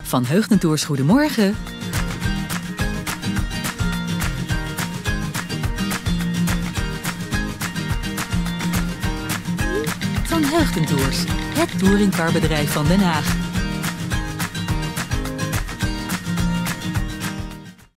Van Heugten Tours, goedemorgen. Van Heugten Tours, het touringcarbedrijf van Den Haag.